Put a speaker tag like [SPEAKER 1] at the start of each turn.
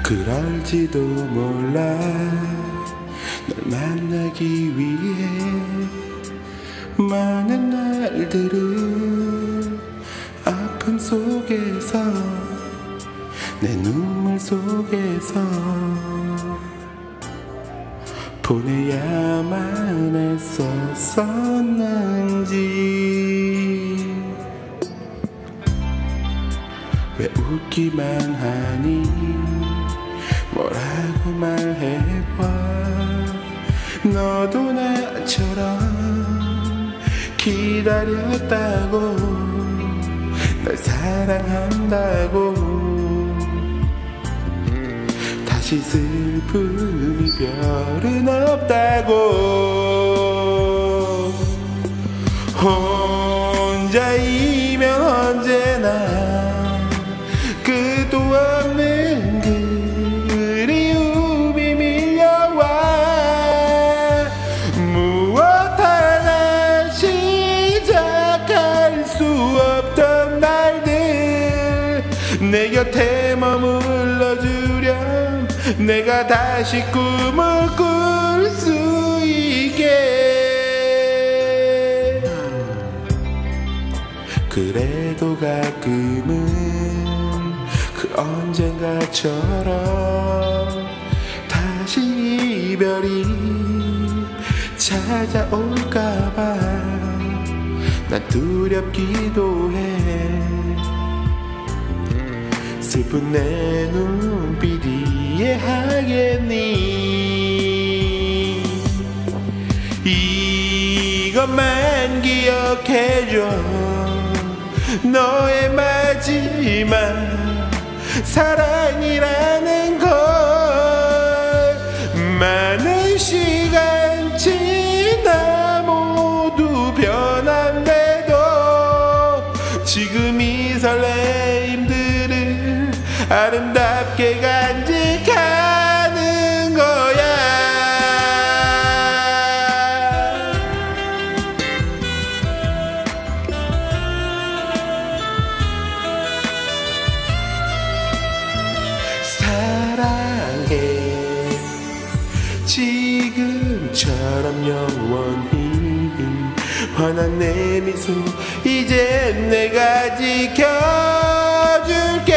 [SPEAKER 1] 그럴지도 몰라. 널 만나기 위해 많은 날들을 아픔 속에서 내 눈물 속에서 보내야만 했었었는지. 왜 웃기만 하니 뭐라고 말해봐. 너도 나처럼 기다렸다고, 널 사랑한다고. 다시 슬픈 이별은 없다고. 혼자이면 언제나 끝도 없는 그리움이 밀려와. 무엇 하나 시작할 수 없던 날들, 내 곁에 머물러주렴. 내가 다시 꿈을 꿀 수 있게. 그래도 가끔은 그 언젠가처럼 다시 이별이 찾아올까봐 난 두렵기도 해. 슬픈 내 눈빛 이해하겠니? 이것만 기억해줘. 너의 마지막 사랑이라는 걸. 많은 시간 지나 모두 변한데도 지금 이 설레임들을 아름답게 간직하는 거야. 사랑해 지금처럼 영원히. 환한 내 미소 이제 내가 지켜줄게.